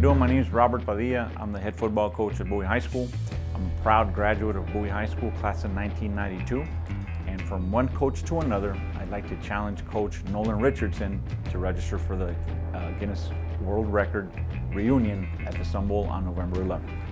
you doing? My name is Robert Padilla. I'm the head football coach at Bowie High School. I'm a proud graduate of Bowie High School, class of 1992. And from one coach to another, I'd like to challenge Coach Nolan Richardson to register for the Guinness World Record reunion at the Sun Bowl on November 11th.